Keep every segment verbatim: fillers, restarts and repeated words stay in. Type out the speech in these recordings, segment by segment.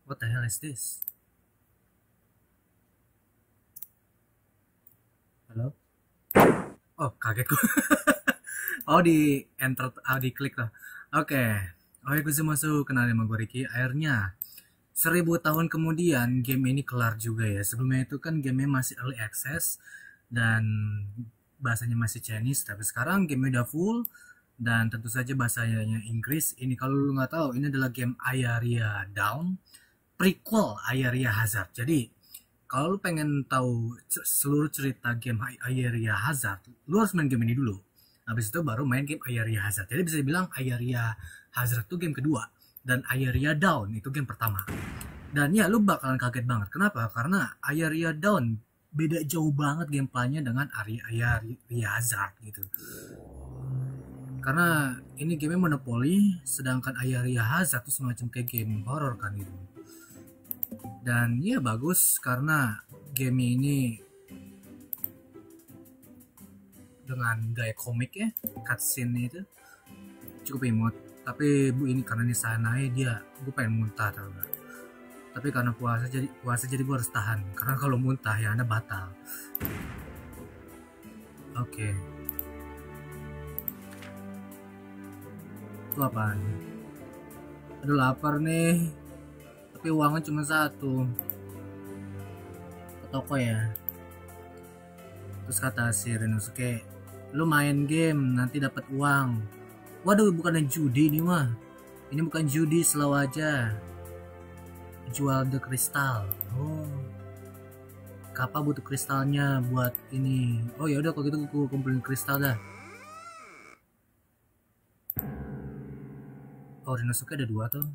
What the hell is this? Halo? Oh, kaget gue. Oh, di enter, ah, di klik lah. Oke. Okay. Oke, gue masuk. Kenalin sama gue Ricky. Akhirnya, seribu tahun kemudian game ini kelar juga ya. Sebelumnya itu kan gamenya masih early access dan bahasanya masih Chinese. Tapi sekarang game udah full dan tentu saja bahasanya Inggris. Ini kalau lu nggak tahu, ini adalah game Ayaria Down, prequel Ayaria Hazard. Jadi kalau lu pengen tahu seluruh cerita game Ayaria Hazard, lu harus main game ini dulu. Habis itu baru main game Ayaria Hazard. Jadi bisa dibilang Ayaria Hazard itu game kedua dan Ayaria Down itu game pertama. Dan ya lu bakalan kaget banget. Kenapa? Karena Ayaria Down beda jauh banget gameplaynya dengan Ayaria Hazard gitu. Karena ini game monopoli, sedangkan Ayaria Hazard itu semacam kayak game horror kan gitu. Dan ya bagus karena game ini dengan gaya komik ya, cutscene itu cukup imut. Tapi bu ini karena ini sanai dia, gue pengen muntah tau gak. Tapi karena puasa jadi puasa jadi gue harus tahan. Karena kalau muntah ya anda batal. Oke. Okay. Itu apaan? Aduh lapar nih. Tapi uangnya cuma satu. Ke toko ya. Terus kata si Renosuke, lu main game nanti dapat uang. Waduh, bukan judi ini mah. Ini bukan judi, slow aja. Jual the kristal. Oh. Kappa butuh kristalnya buat ini. Oh ya udah kalau gitu gue kumpulin kristal dah. Oh, Renosuke ada dua tuh.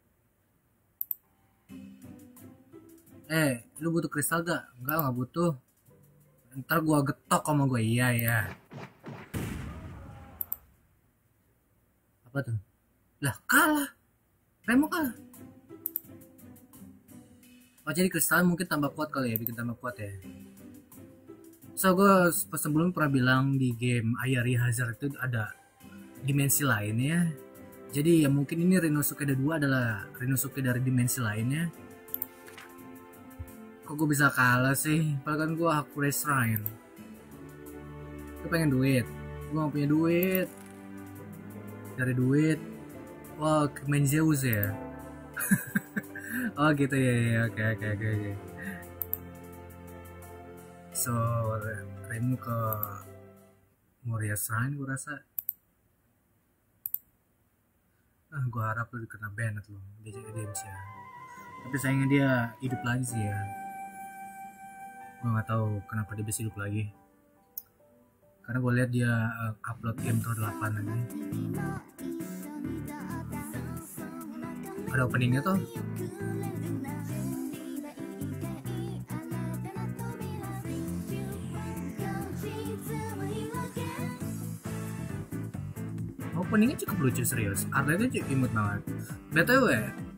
Eh, lu butuh kristal gak? Enggak, nggak butuh. Ntar gua getok sama gue. Iya ya. Apa tuh? Lah kalah. Remo kalah. Oh jadi kristal mungkin tambah kuat kali ya, bikin tambah kuat ya. So gue sebelum pernah bilang di game Ayaria Hazard itu ada dimensi lain ya. Jadi ya mungkin ini Renosuke ada dua adalah Renosuke dari dimensi lainnya. Kok gue bisa kalah sih? Padahal kan gue Hakure Shrine. Gue pengen duit. Gue gak punya duit. Cari duit. Wah, wow, main Zeus ya. Oh gitu ya, ya. Oke oke oke oke. So Remu ke Moria Shrine gue rasa. Ah, gue harap lu kena banned loh D J Games ya. Tapi sayangnya dia hidup lagi sih ya. Gue nggak tahu kenapa dia bisa hidup lagi. Karena gue lihat dia uh, upload game Pro delapan lagi. Ada openingnya tuh. Openingnya cukup lucu serius. Artnya cukup imut banget. B T W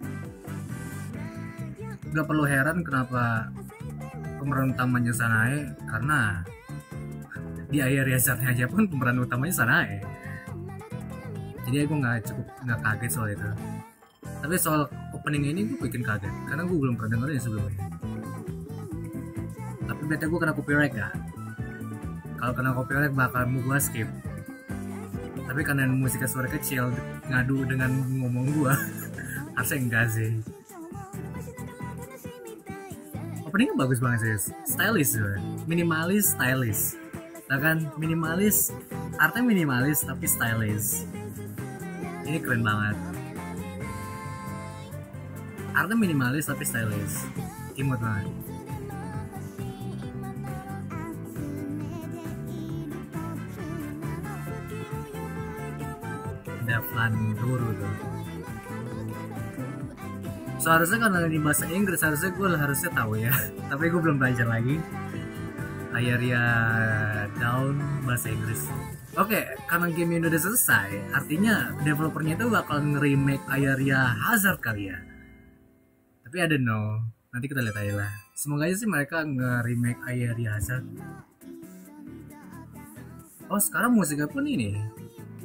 gak perlu heran kenapa pemeran utamanya Sanae, karena di Ayaria Hazard aja pun pemeran utamanya Sanae. Jadi aku nggak cukup nggak kaget soal itu. Tapi soal opening ini gue bikin kaget karena gue belum pernah dengerin sebelumnya. Tapi bete gue kena copyright gak? Kalau kena copyright bakal mau gue skip. Tapi karena musiknya suara kecil ngadu dengan ngomong gue, harusnya enggak sih. Openingnya bagus banget sih, stylish juga. Minimalis, stylish. Nah kan, minimalis, artinya minimalis tapi stylish. Ini keren banget. Artinya minimalis tapi stylish. Imut banget. Devlan Duru tuh. Seharusnya karena di bahasa Inggris harusnya gue harusnya tahu ya. Tapi gue belum belajar lagi. Ayaria Down bahasa Inggris. Oke, karena game ini udah selesai, artinya developernya itu bakal nge-remake Ayaria Hazard kali ya. Tapi I don't know. Nanti kita lihat aja lah. Semoga aja sih mereka nge-remake Ayaria Hazard. Oh, sekarang musiknya pun ini.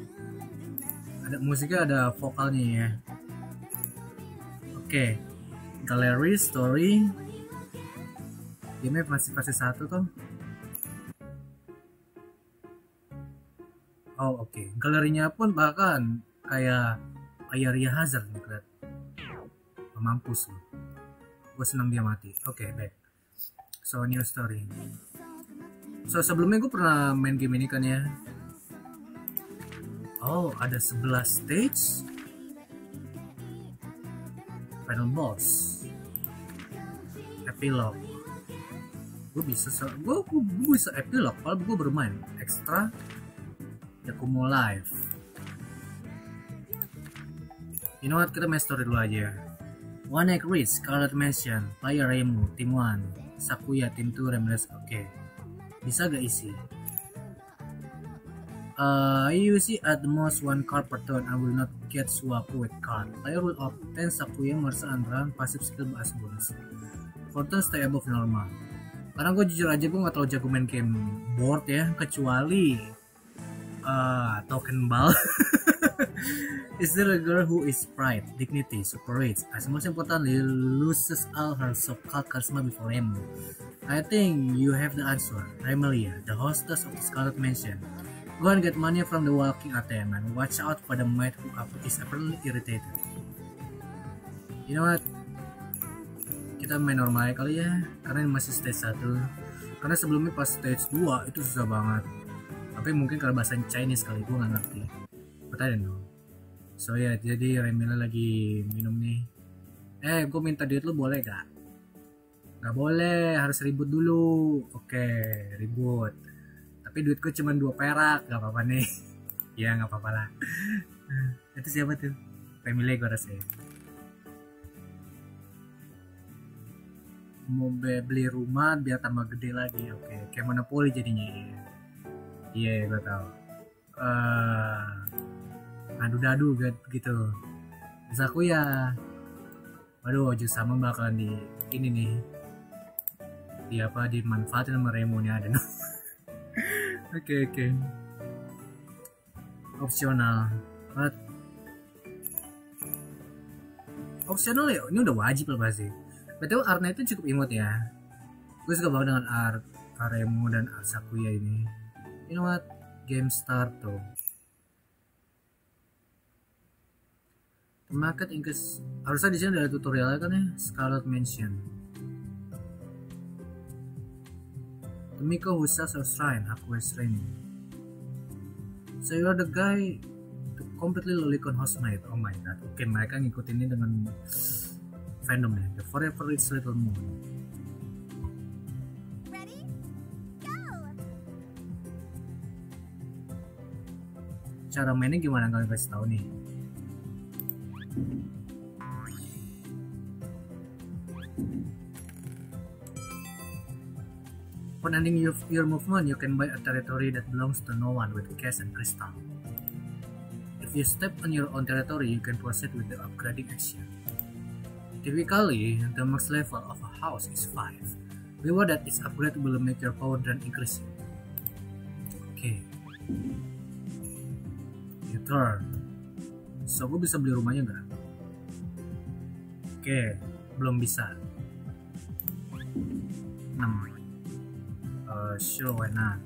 Ada musiknya, ada vokalnya ya. Oke. Gallery, story. Game masih fase satu tuh. Oh oke, okay. Galerinya pun bahkan kayak Area Hazard nih lihat. Mampus loh. Gue senang dia mati. Oke, okay, baik. So new story. So sebelumnya gue pernah main game ini kan ya. Oh, ada sebelas stage. Final boss. Epilogue. Gue bisa gue gue bisa epilogue kalau gue bermain ekstra Yakumo Live. You know what, kita main story dulu aja. One Egg Reach, Scarlet Mansion, Player Reimu, Team one, Sakuya, Team two, Remless. Oke, okay. Bisa gak isi? Uh, you see at the most one card per turn. I will not get swap with card. Player will obtain Sakuya, Mersa, and run passive skill as bonus. For turn stay above normal. Karena gue jujur aja gue gak terlalu jago main game board ya, kecuali uh, Token Ball. Is there a girl who is pride, dignity, super rich, as most importantly loses all her so-called charisma before Remu? I think you have the answer. Remelia, the hostess of the Scarlet Mansion. Go and get money from the walking A T M and watch out for the maid who is apparently irritated. You know what? Kita main normal kali ya, karena ini masih stage satu. Karena sebelumnya pas stage dua itu susah banget. Tapi mungkin kalau bahasa Chinese kali, gue gak ngerti. But I don't know. So ya, yeah, jadi Remila lagi minum nih. Eh, gue minta duit lu boleh gak? Gak boleh, harus ribut dulu. Oke, okay, ribut. Tapi duitku cuma dua perak, gak apa-apa nih. Ya gak apa-apa lah. Itu siapa tuh? Remila gue rasa ya. Mau beli rumah biar tambah gede lagi. Oke, okay. Kayak monopoli jadinya. Iya, yeah, gue tau. Uh, adu-dadu gitu. Bisa aku ya. Waduh, Oju sama bakalan di ini nih. Di apa dimanfaatin sama Remonya ada. Oke oke. Opsional. But opsional ya, ini udah wajib lah pasti. Betul Arna itu cukup imut ya. Gue suka banget dengan art Remo dan art Sakuya ini. You know what? Game start tuh. Market Inggris harusnya di sini ada tutorialnya kan ya. Scarlet Mansion. Tomiko who sells a shrine, Aqua's Rain. So you are the guy to completely lolicon housemaid. Oh my god. Oke, okay, mereka ngikutin ini dengan fandomnya. The Forever Rich Little Moon. Ready? Go. Cara mainnya gimana kalian kasih tahu nih? Upon ending your, your movement, you can buy a territory that belongs to no one with cash and crystal. If you step on your own territory, you can proceed with the upgrading action. Typically, the max level of a house is five. Reward that is upgrade will make your power drain increase. Oke. Okay. Your turn. So, gue bisa beli rumahnya nggak? Oke, okay. Belum bisa. enam. Uh, sure, why not?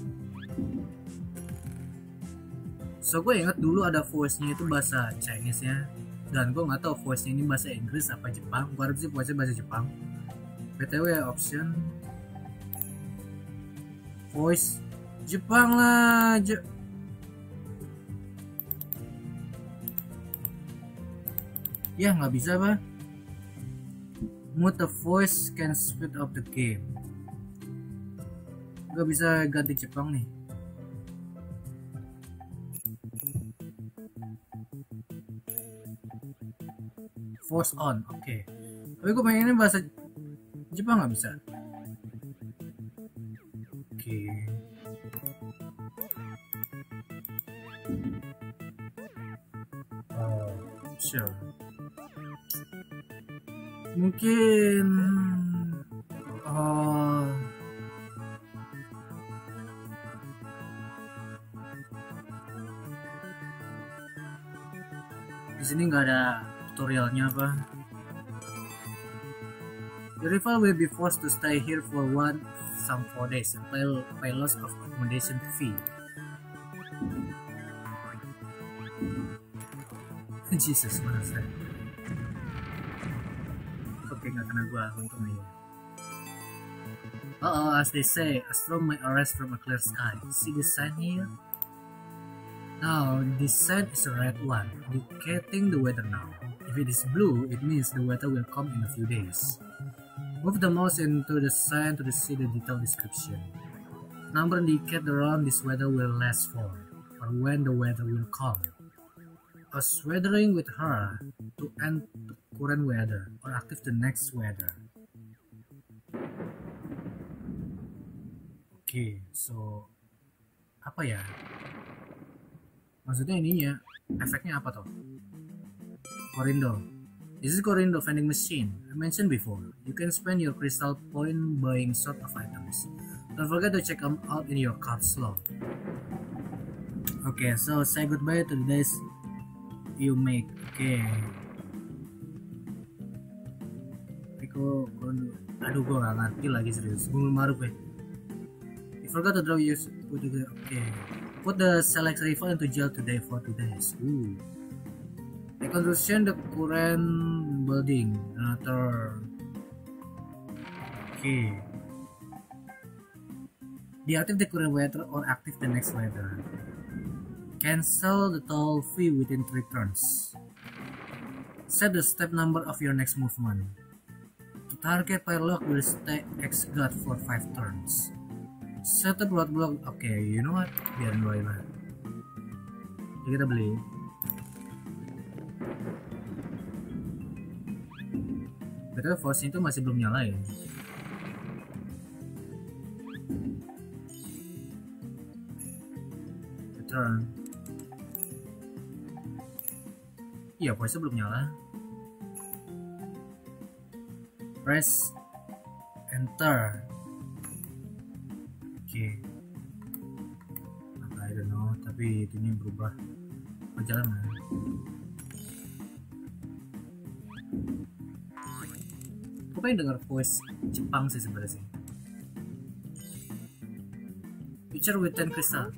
So, gue ingat dulu ada voice-nya itu bahasa Chinese ya. Dan gue nggak tahu voice-nya ini bahasa Inggris apa Jepang. Gue harap sih voice-nya bahasa Jepang. B T W option voice Jepang lah. Je ya nggak bisa pak. Mute the voice can speed up the game. Gak bisa ganti Jepang nih. Voice on, oke. Okay. Tapi gue pengennya bahasa Jepang nggak bisa. Oke. Okay. Oh, sure. Mungkin oh di sini nggak ada tutorialnya apa. The rival will be forced to stay here for one some four days and pay, pay loss of accommodation fee. Jesus, mana saya? Oke, nggak kena gua, untung aja. Uh oh, as they say, a storm may arise from a clear sky. See the sign here? Now, this sign is a red one, indicating the weather now. If it is blue, it means the weather will come in a few days. Move the mouse into the sign to see the detailed description. Number indicate the round this weather will last for, or when the weather will come. As weathering with her to end the current weather or active the next weather. Oke, okay, so apa ya? Maksudnya ininya, efeknya apa toh? Corindo. This is Corindo vending machine. I mentioned before, you can spend your crystal point buying sort of items. Don't forget to check them out in your cart slot. Okay, so say goodbye to the days you make. Oke. Okay. Aku, aduh gue gak ngerti lagi serius. Gue maru gue. You forgot to draw use. Put the, okay. Put the select rival into jail today for two days. Ooh. Reconstruction the current building. Another. Okay. Deactivate the current weather or active the next weather. Cancel the toll fee within three turns. Set the step number of your next movement. The target Pylock will stay X guard for five turns. Set the blood block. Oke, okay, you know what? Biarin dulu aja. Jadi kita beli. Betul, force itu masih belum nyala ya. Return. Iya, voice belum nyala. Press enter. Oke. Okay. I don't know, tapi itunya berubah. Oh, jalan mana? Aku pengen denger voice Jepang sih sebenarnya sih. Future with ten crystal.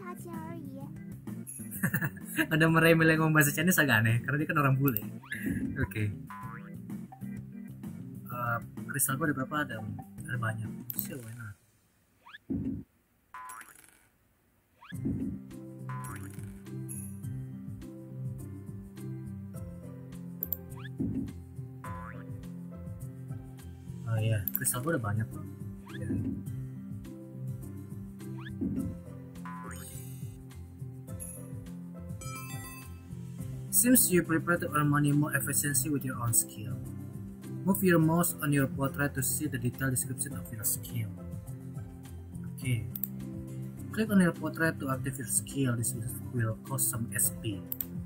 Ada meremel yang ngomong bahasa Chinese agak aneh karena dia kan orang bule. Oke. Okay. Uh, kristal gue ada berapa? Ada, ada banyak. Sure, why not? Oh iya, kristal gue ada banyak loh. Ya. Seems you prepare to earn money more efficiency with your own skill. Move your mouse on your portrait to see the detailed description of your skill. Okay. Click on your portrait to activate your skill. This will cost some S P.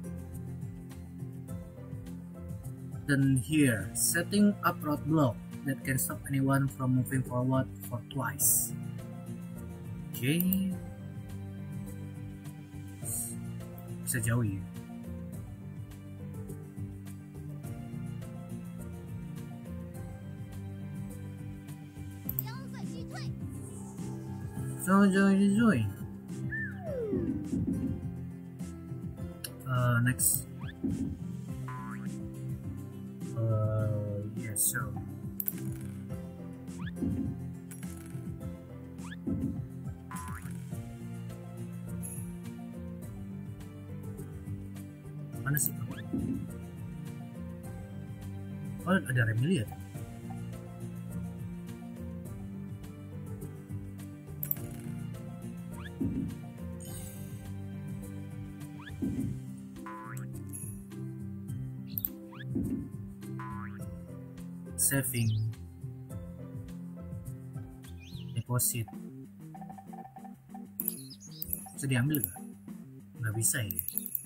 Then here, setting up roadblock that can stop anyone from moving forward for twice. Okay. Bisa jauh ya. So join, join. Uh, next. Uh, yeah, so. Mana sih? Oh, ada Remelia. Saving, deposit, bisa diambil gak? Nggak bisa ya?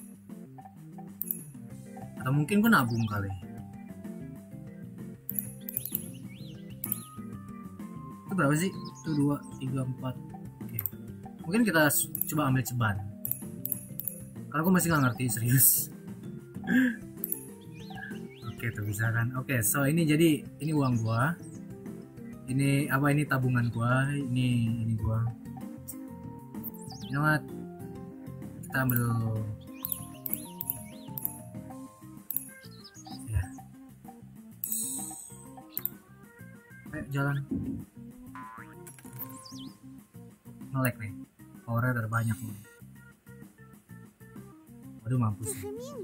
Atau mungkin gue nabung kali? Itu berapa sih? Itu dua, tiga, empat. Oke. Mungkin kita coba ambil ceban. Karena gue masih nggak ngerti serius. Oke, tuh bisa kan. Oke, so ini jadi ini uang gua. Ini apa, ini tabungan gua, ini ini gua. You know what? Kita ambil dulu. Ya. Ayo jalan. Nge-lag nih. Powernya udah banyak nih. Waduh, mampus.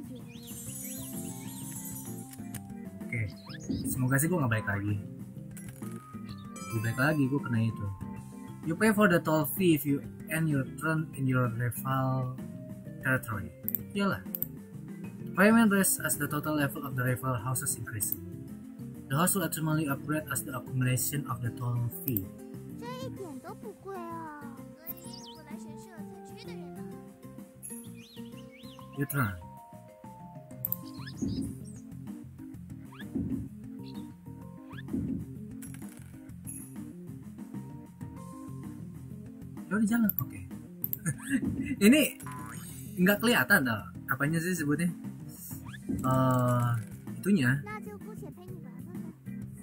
Oke, semoga sih gue nggak balik lagi. Gue balik lagi, gue kena itu. You pay for the toll fee if you end your turn in your rival territory. Iyalah. Payment raises as the total level of the rival houses increases. The house will ultimately upgrade as the accumulation of the toll fee. 这一点都不贵啊，所以我来神社采取的人呢。 Your turn. Ya udah jalan, oke. Okay. Ini nggak kelihatan dah. Apanya sih sebutnya? Uh, itunya. 那就姑且陪你玩玩吧。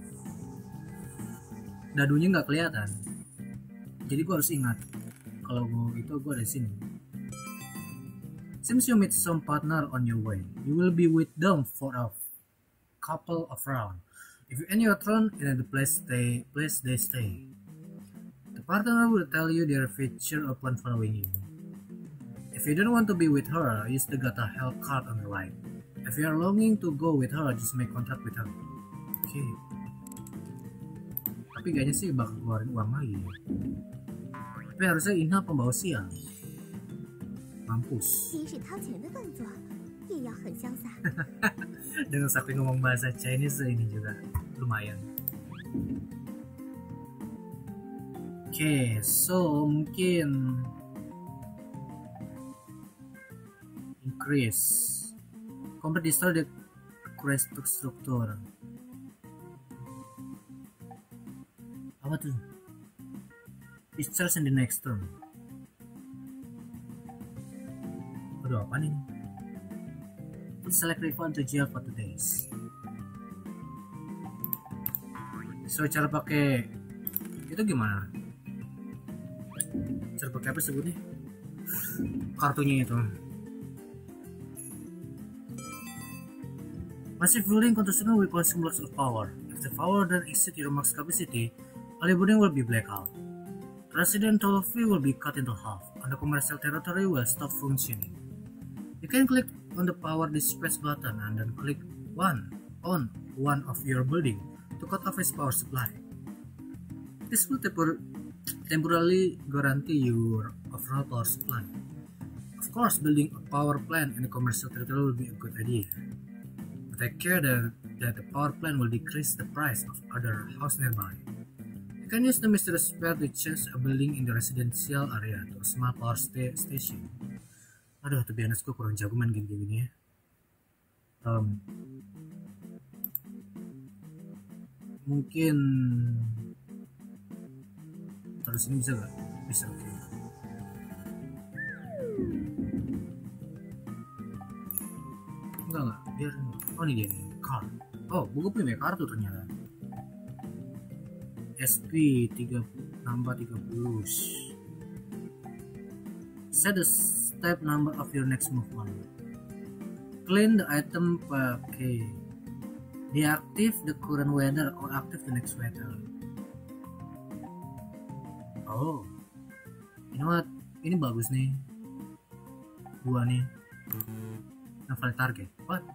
Dadunya nggak kelihatan. Jadi gua harus ingat kalau gua itu gua ada di sini. Since you meet some partner on your way, you will be with them for a couple of rounds. If you end your turn in the place they place they stay, the partner will tell you their future upon following you. If you don't want to be with her, use the Gata Hell card on the right. If you are longing to go with her, just make contact with her. Oke. Okay. Tapi kayaknya sih bakal keluarin uang lagi. Tapi harusnya Inha pembawa sial. Mampus. 即使掏钱的动作，也要很潇洒。 Dengan Sakti ngomong bahasa Chinese ini juga lumayan. Oke, okay, so mungkin increase. Complete destroy the crest structure. Apa tuh? Discharge in the next turn. Aduh, apa nih? Select refund to jail for two days. So cara pakai itu gimana? Cara pakai apa sebutnya? Kartunya itu. Massive ruling constitution will consume lots of power. If the power then exceeds your max capacity, all building will be blackout. Resident toll fee will be cut into half, and the commercial territory will stop functioning. You can click on the power dispatch button and then click one on one of your building to cut off its power supply. This will tempor temporarily guarantee your overall power supply. Of course, building a power plant in a commercial territory will be a good idea, but take care that, that the power plant will decrease the price of other houses nearby. You can use the mysterious spell to change a building in the residential area to a small power sta station. Aduh, to be honest, gue kurang jago main game gini ya. Um, mungkin terus ini bisa gak? Bisa, oke. Okay. Enggak enggak, biar oh ini dia nih, card. Oh, gue punya kartu ternyata. S P tiga nambah tiga puluh. Set the type number of your next movement. Clean the item pakai. Deactive the current weather or active the next weather. Oh, you know what? Ini bagus nih. Gua nih. Nafal target. What?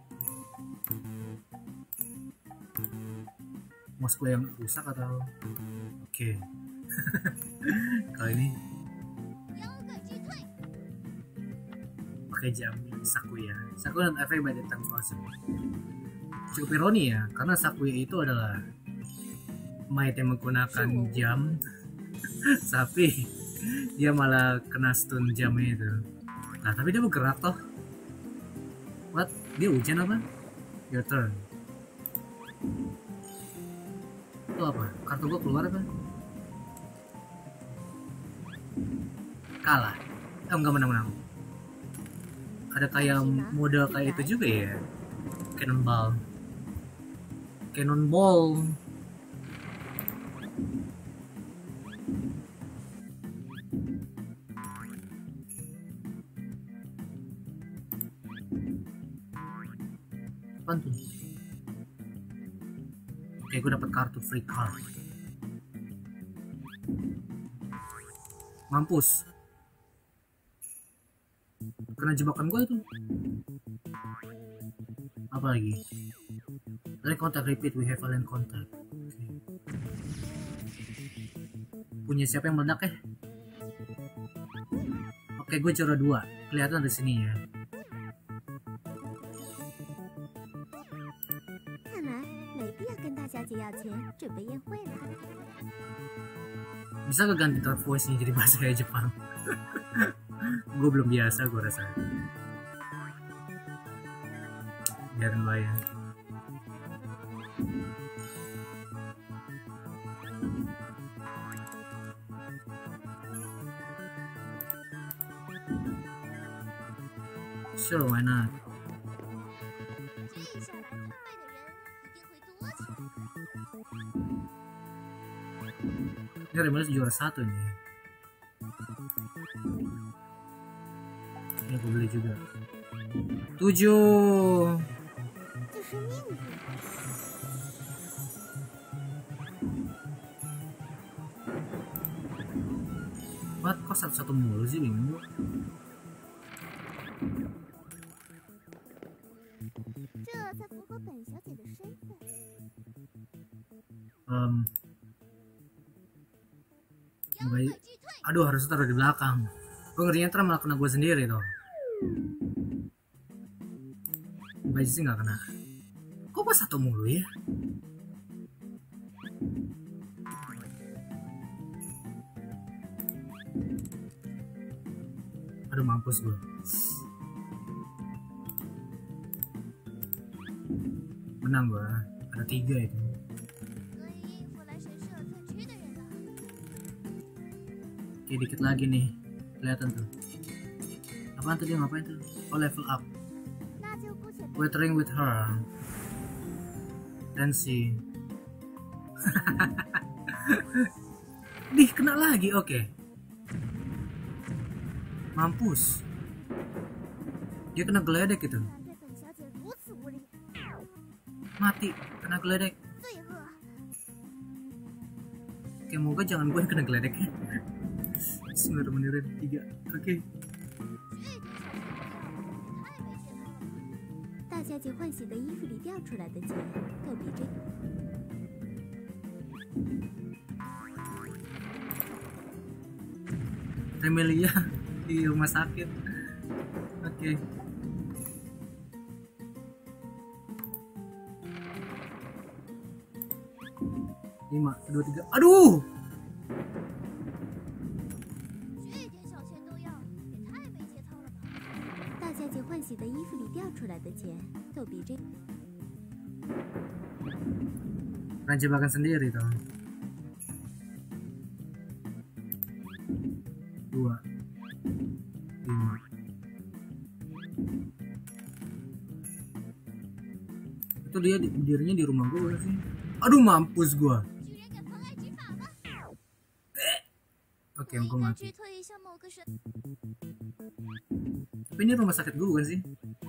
Mouse gue yang rusak atau? Oke. Okay. Kali ini pakai jam Sakuya. Sakuya dan F A by the time frozen. Cukup ironi ya, karena Sakuya itu adalah might yang menggunakan jam, tapi dia malah kena stun jamnya itu. Nah, tapi dia bergerak toh. What? Dia hujan apa? Your turn. Itu apa? Kartu gua keluar apa? Kalah. Eh, enggak menang-menang. Ada kayak model kayak itu juga ya. Cannonball. Cannonball. Oke, gue dapat kartu free card. Mampus. Kena jebakan gue itu. Apa lagi? Line contact repeat, we have a line contact. Okay. Punya siapa yang meledak ya? Oke, gue juara dua. Kelihatan di sini ya. Bisa gak ganti tone voice-nya jadi bahasa kayak Jepang? Gue belum biasa, gue rasa. Biarin lah ya. Sure, why not? Ini Remedios juara satu nih. Ini gue beli juga. Tujuh. What? Kok satu-satu mulu sih, bingung. Um, baik. Aduh, harus taruh di belakang. Gue ngerinya ntar malah kena gue sendiri tuh. Baik sih nggak kena. Kok pas satu mulu ya? Aduh, mampus gue. Menang gue. Ada tiga itu. Oke, dikit lagi nih. Kelihatan tuh. Apaan tuh dia ngapain tuh? Oh, level up. Weathering with her. Tensi. Dih, kena lagi. Oke. Okay. Mampus. Dia kena geledek gitu. Mati. Kena geledek. Oke, moga jangan gue yang kena geledeknya. Sembilan menit tiga. Oke. 大家姐换洗的衣服里掉出来的钱，够比这。 Remelia di rumah sakit. Oke. Okay. Lima, dua, tiga. Aduh. Kan jebakan sendiri tuh. Dua, lima. Itu dia dirinya di rumah gue sih. Aduh, mampus gue. Oke, okay, gue mati. Tapi ini rumah sakit gue bukan sih?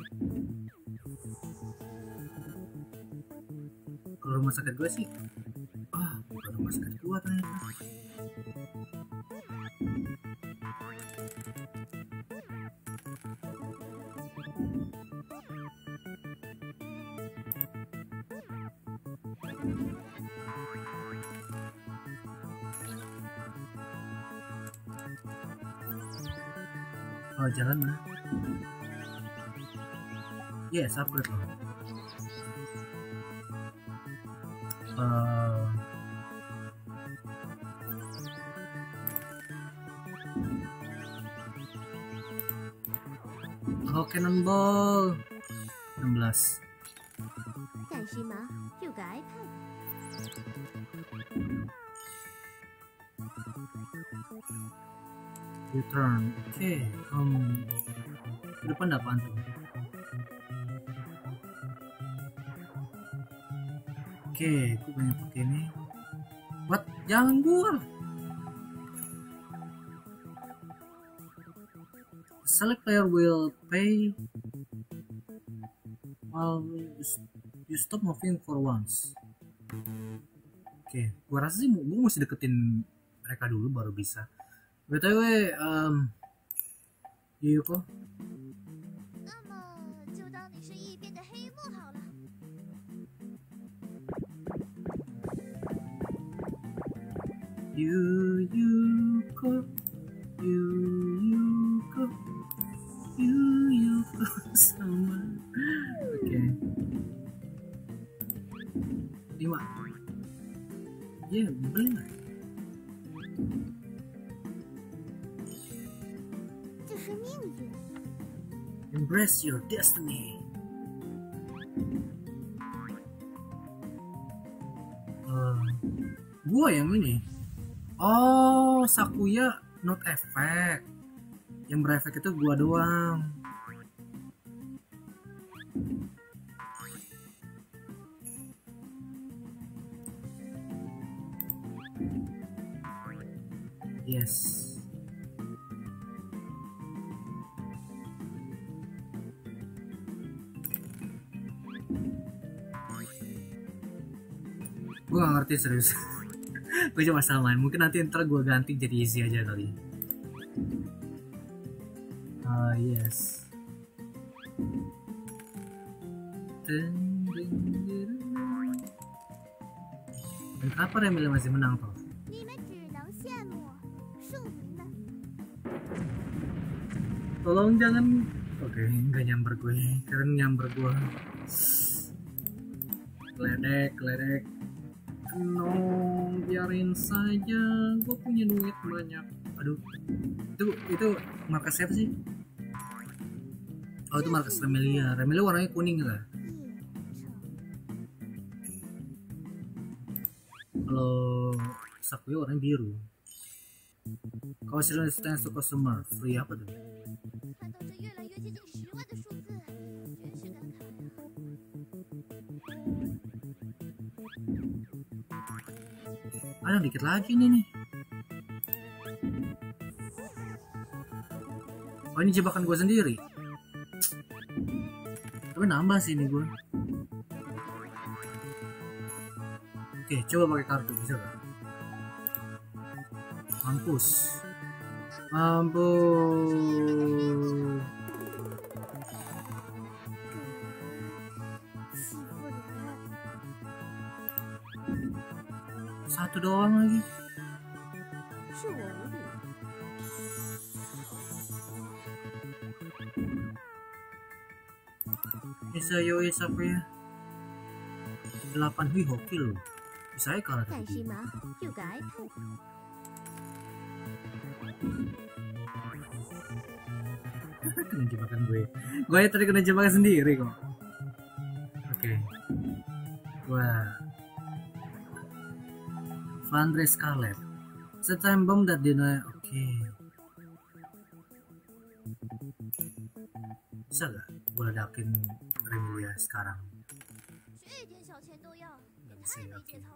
Kalau rumah sakit gue sih, ah, bukan rumah sakit gue ternyata. Oh, jalan mana? Yes, upgrade loh. Uh, oh, cannonball enam belas. Return. Oke, okay. um, depan apaan tuh? Oke, okay, gue pengen pakai ini. What? Jangan gua. Select player will pay while you stop moving for once. Oke, gua rasa sih gua mesti deketin mereka dulu baru bisa. B T W, um, Yuko, 那么就当你是异变的黑幕好了。 Yu Yuko, Yu Yuko, Yu Yuko sama. Oke. Lima. Iya, beli nggak? 这是命运。 Embrace your destiny. Uh, gua yang ini. Oh, Sakuya not effect. Yang berefek itu gua doang. Yes. Gue gak ngerti serius. Gue cuma samain. Mungkin nanti ntar gue ganti jadi easy aja kali. Ah uh, yes. Dan kenapa Remil masih menang toh? Tolong jangan. Oke, okay, nggak nyamber gue. Keren nyamber gue. Ledek, ledek. No, biarin saja. Gue punya duit banyak. Aduh, itu itu markas siapa sih? Oh, itu markas Remelia. Remelia warnanya kuning lah. Kalau Sakuya warnanya biru. Kalau silent stance to customer free apa tuh? Ada dikit lagi nih nih. Oh, ini jebakan gue sendiri. Tapi nambah sih ini gue. Oke, coba pakai kartu bisa gak? Mampus. Mampus. Satu doang lagi. Bisa yoi Sakuya. Delapan hui hoki loh. Bisa ya kalah tadi. Kena jebakan gue. Gue tadi kena jebakan sendiri kok. Oke. Okay. Wah. Vandre Scarlet. Setime bomb that deny. Oke. Okay. Bisa gak gue ledakin Remelia sekarang? Gak bisa ya, oke. Okay.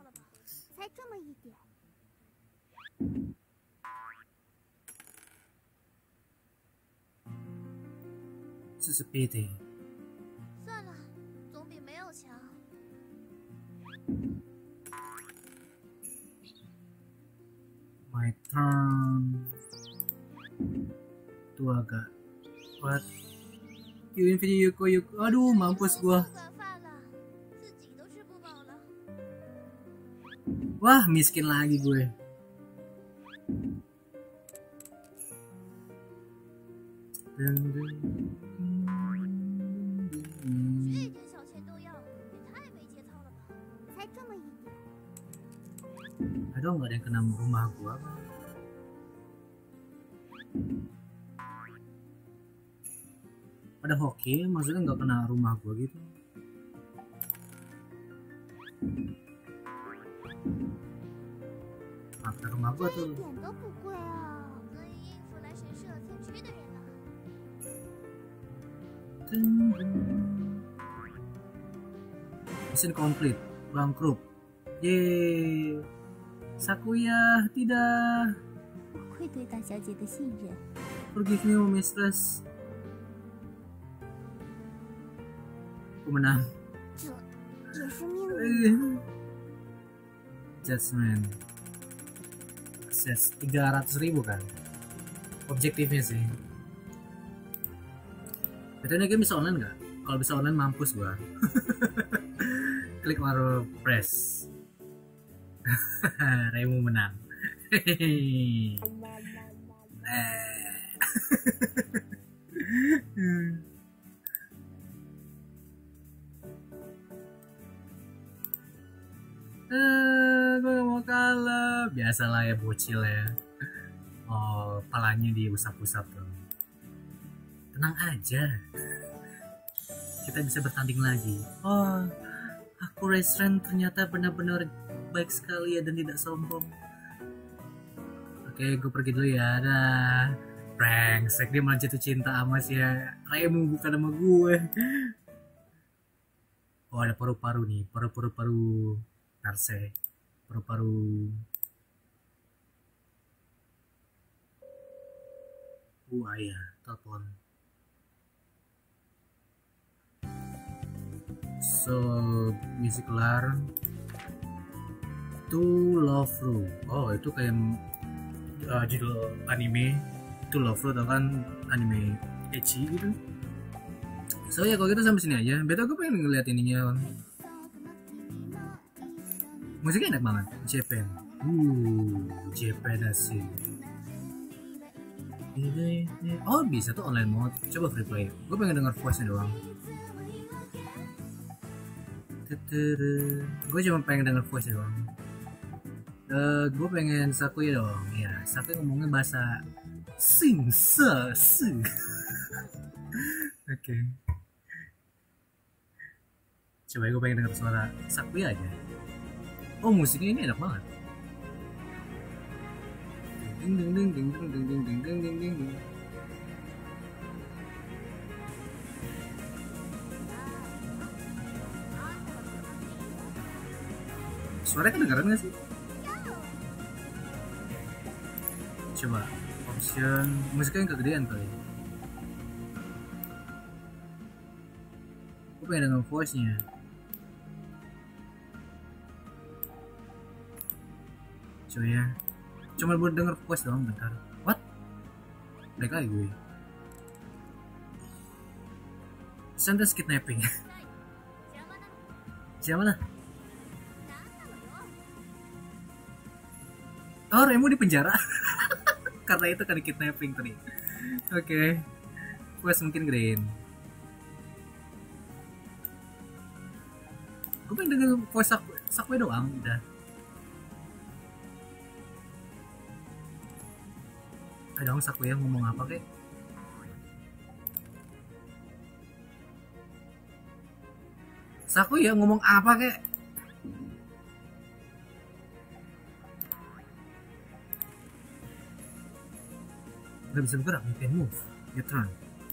这是必定。 算了，总比没有强。 My turn. Itu agak. What? You Infinity Yuko Yuko. Aduh, mampus gua. Wah, miskin lagi gue. Dun, dun. Aduh, nggak ada yang kena rumah gua. Ada hoki, maksudnya nggak kena rumah gua gitu. Apa rumah gua tuh? Mission complete, bangkrut. Yeay. Sakuya tidak. Forgive me, mistress. Aku menang. Judgment. Akses tiga ratus ribu kan. Objektifnya sih. Betul ini game bisa online nggak? Kalau bisa online mampus gua. Klik baru press. Remu menang. Hehehe. Eh, gue gak mau kalah. Biasalah ya bocil ya. Oh, palanya diusap-usap tuh. Tenang aja. Kita bisa bertanding lagi. Oh, aku Resren ternyata benar-benar baik sekali ya dan tidak sombong. Oke, gue pergi dulu ya. Dah. Brengsek, dia malah jatuh cinta sama si Remu bukan sama gue. Oh, ada paru-paru nih. Paru-paru paru Narse. Paru-paru. Wah ya, telepon. So, music kelar. To Love Ru. Oh, itu kayak uh, judul anime. To Love Ru atau kan anime ecchi gitu. So ya kalau gitu sampai sini aja. Betul gue pengen ngeliat ininya. Musiknya enak banget. Japan. Uh, Japan asik. Oh bisa tuh online mode. Coba free play. Gue pengen denger voice-nya doang. Gue cuma pengen denger voice doang. Uh, gue pengen Sakuya dong. Ya, Sakuya ngomongnya bahasa Sing Se Se. Oke. Coba gue pengen denger suara Sakuya aja. Oh musiknya ini enak banget. Ding ding ding ding ding ding ding ding ding ding ding ding. Suaranya kedengeran gak sih? Coba option musiknya yang kegedean kali. Gue pengen denger voice-nya. Coba ya. Cuma buat denger voice doang bentar. What? Balik lagi gue. Sentence kidnapping. Siapa lah? Oh, Remu di penjara. Karena itu kan kidnapping tadi. Oke. Okay. Voice mungkin green. Gue pengen denger voice Sakuya doang udah. Ada dong Sakuya ngomong apa kek? Sakuya ngomong apa kek? Gak bisa bergerak, you can move, your turn.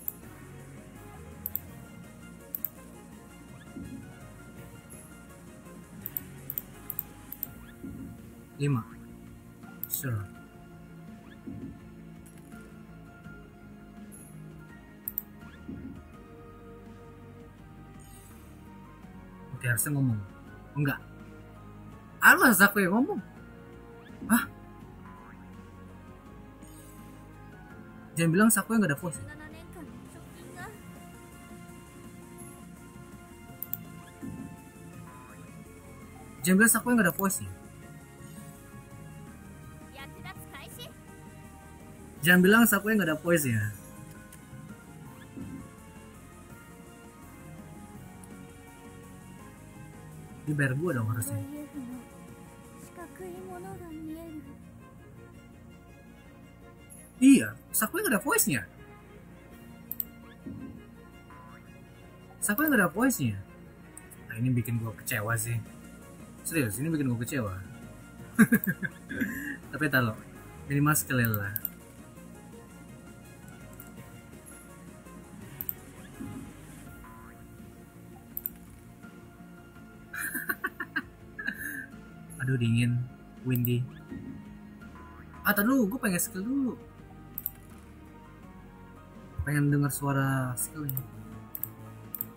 Lima. Sure. Oke, harusnya ngomong. Enggak. Alah, Sakuya ngomong. Hah? Jangan bilang Sakuya nggak ada voice. Jangan bilang Sakuya nggak ada voice ya. Jangan bilang Sakuya nggak ada voice ya. Di bayar gua dong harusnya. Iya, Sakuya nggak ada voice-nya. Sakuya nggak ada voice-nya. Nah ini bikin gua kecewa sih. Serius, ini bikin gua kecewa. Tapi talo, minimal sekali lah. Aduh dingin, windy. Ah tadi dulu, gue pengen skill dulu. Pengen dengar suara skillnya.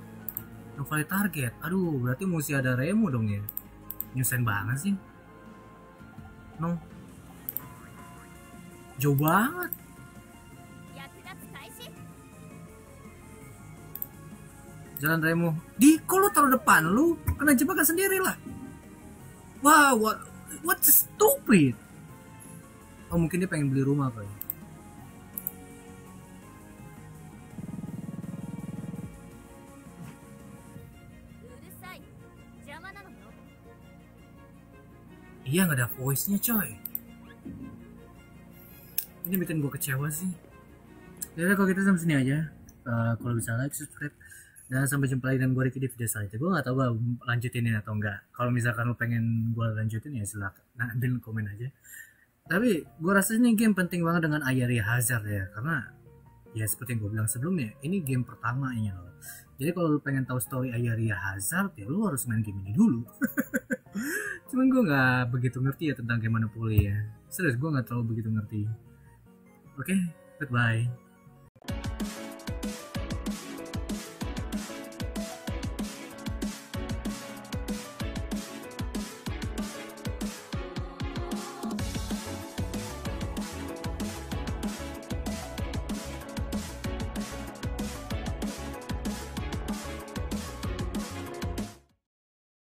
No valid target. Aduh, berarti mesti ada Remu dong ya. Nyusahin banget sih. No. Jauh banget. Jalan Remo. Di, kok lu taruh depan lu? Kena jebakan sendiri lah. Wow, what, what stupid. Oh, mungkin dia pengen beli rumah kali. Iya, nggak ada voice-nya coy. Ini bikin gue kecewa sih. Ya udah, kalau kita sampai sini aja. Uh, kalau bisa like, subscribe, dan sampai jumpa lagi dengan gue Ricky di video selanjutnya. Gue nggak tahu gue lanjutin atau enggak. Kalau misalkan lo pengen gue lanjutin ya silakan, nah, ambil komen aja. Tapi gue rasa ini game penting banget dengan Ayari Hazard ya, karena ya seperti yang gue bilang sebelumnya, ini game pertamanya loh. Jadi kalau lo pengen tahu story Ayari Hazard ya lo harus main game ini dulu. Cuman gue nggak begitu ngerti ya tentang game Monopoly ya. Serius gue nggak terlalu begitu ngerti. Oke, okay, goodbye.